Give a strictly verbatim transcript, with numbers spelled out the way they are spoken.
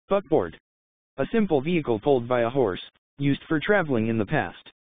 Buckboard. A simple vehicle pulled by a horse, used for traveling in the past.